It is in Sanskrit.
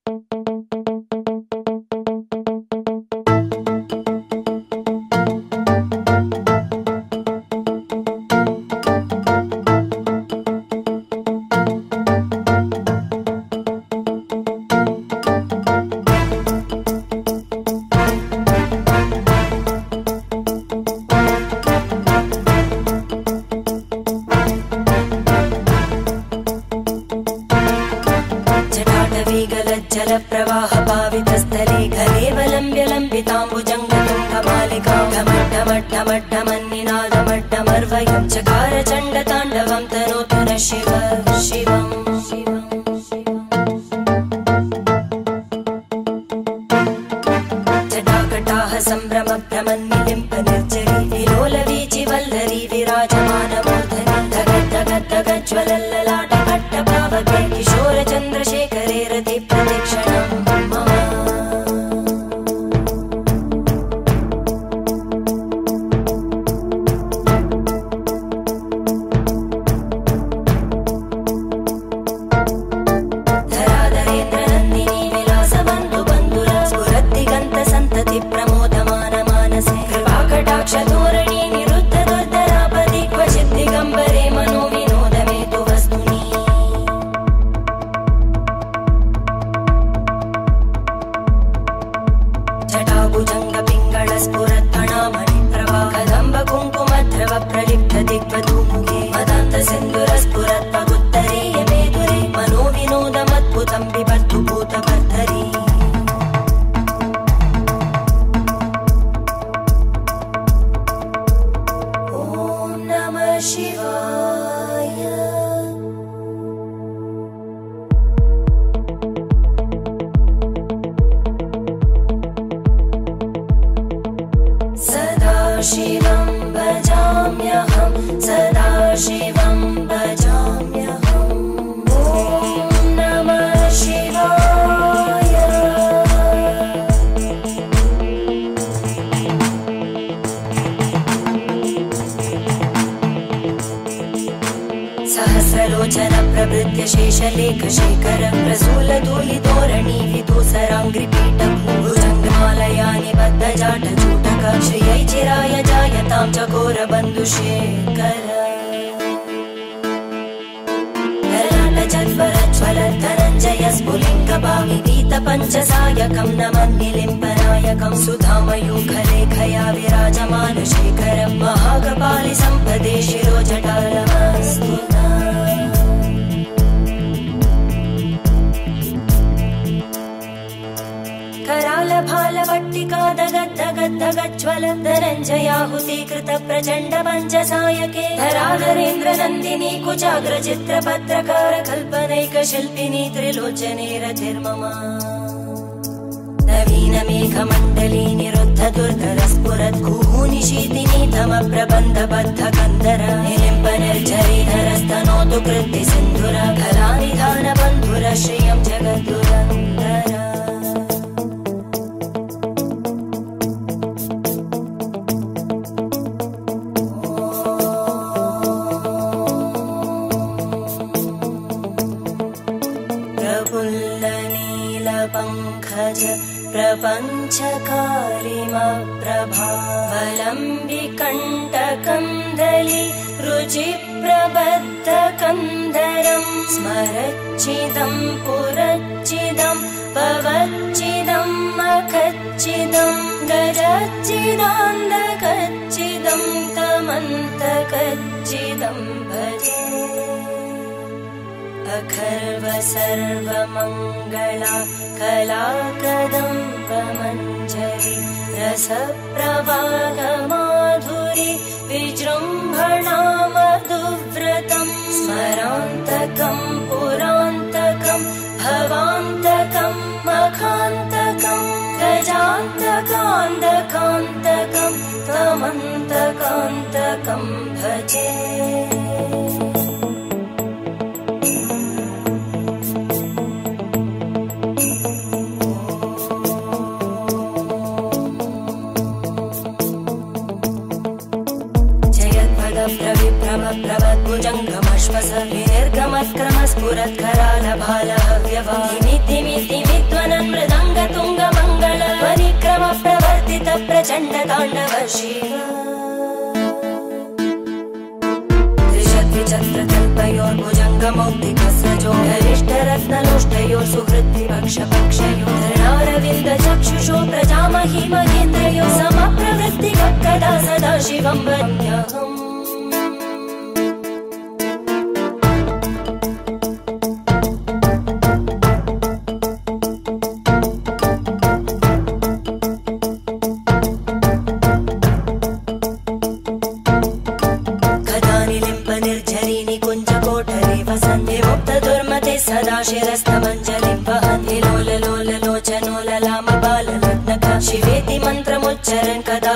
जलप्रवाहपावितस्थले कलेवलम्ब्यलम्बिताम्बुजङ्गतुङ्गमालिकां ढमड्ढमड्ढमड्ढमन्निनादमड्ढमर्वयं चकार चण्डताण्डवं तनोतु नः शिव शिवम् जटाकटाः सम्भ्रमभ्रमन्निलिम्प निर्जरी विलोलवीचि वल्लरी विराजमानमूर्धनि धगद्धगद्धगज्ज्वलल्ललाटकट्टपावके किशोरचन्द्रशेखरे रति प्रदक्षिणं मम धराधरेन्द्रनन्दिनी विलासबन्धुबन्धुर स्फुरद्दिगन्तसन्तति प्रमोदमानमानसे कृपाकटाक्षधोरणी निरुद्ध दुर्धरापदि क्वचित् दिगम्बरे मनोविनोदमेतु वस्तुनि जटाभुजङ्गपिङ्गळस्फुरत्फणामणिप्रभा कदम्बकुङ्कुमद्रव प्रलिप्त दिग्वधूमुखे मदान्तसिन्धुरस्फुरत्पगुत्तरीय मेदुरे मनोविनोदमद्भुतं बिबद्धु भूतभर्धरी ॐ नमः शिवाय सदाशिवं भजाम्यहं सदाशिवं भजाम्यहम् ॐ नमः शिवाय सहस्रलोचन प्रभृत्य शेषलेखशेखर प्रसूलधूलितोरणी विदूसराङ्घ्रिपीठ भुजङ्गमालया निबद्धजाटचूटक श्रियै चिराय जायतां चकोरबन्धुशेखर ललाटचत्वरज्वलद्धनञ्जय स्फुलिङ्गभाविगीतपञ्चसायकं नमन्निलिम्पनायकं सुधामयूखलेखया विराजमानशेखरं महाकपालि सम्पदे शिरोजटालमस्तु करालभालवट्टिका दगद्धगद्धगज्ज्वल धनञ्जयाहुतीकृत प्रचण्ड पञ्चसायके धराधरेन्द्रनन्दिनी कुचाग्रचित्रपत्रकार कल्पनैकशिल्पिनी त्रिलोचने रतिर्मम नवीनमेघमण्डली निरुद्ध दुर्धरस्फुरद्गूनिशीतिनी तमप्रबन्धबद्धकन्धर निलिम्प निर्झरीधरस्तनोतु कृत्ति सिन्धुर कलानिधानबन्धुर श्रियं जगद्दुरन्धर प्रफुल्लनीलपङ्कज प्रपञ्चकारिमप्रभावलम्बिकण्टकन्दली रुचिप्रबद्धकन्धरं स्मरच्चिदं पुरच्चिदं भवच्चिदं मखच्चिदं गजच्चिदान्धकच्चिदं तमन्तकच्चिदं भजे अखर्व सर्वमङ्गला कलाकदम्बमञ्जरी रसप्रवाहमाधुरी विजृम्भणा मधुव्रतं स्मरान्तकं पुरान्तकं भवान्तकं मखान्तकं गजान्तकान्तकान्तकं तमन्तकान्तकं भजे प्रभद्भुजङ्गमश्वस विनिर्गमत्क्रमस्फुरत्करालभालहव्यवा धिमिद्धिमिद्धिमिद्वन प्रचण्ड ताण्डव शिव त्रिशत्विचक्रकल्पयोर्भुजङ्गमौक्तिकस्रजो गरिष्ठरत्नलोष्टयोः सुहृद्विपक्षपक्षयोः धरणारविन्द चक्षुषो प्रजामहि महेन्द्रयोः समप्रवृत्तिकः कदा सदा शिवं वन्द्यहम् सदा शिरस्तमञ्जलिं वहन्ति लोललोललोचनो ललाम बाललग्नका शिवेति मन्त्रमुच्चरन् कदा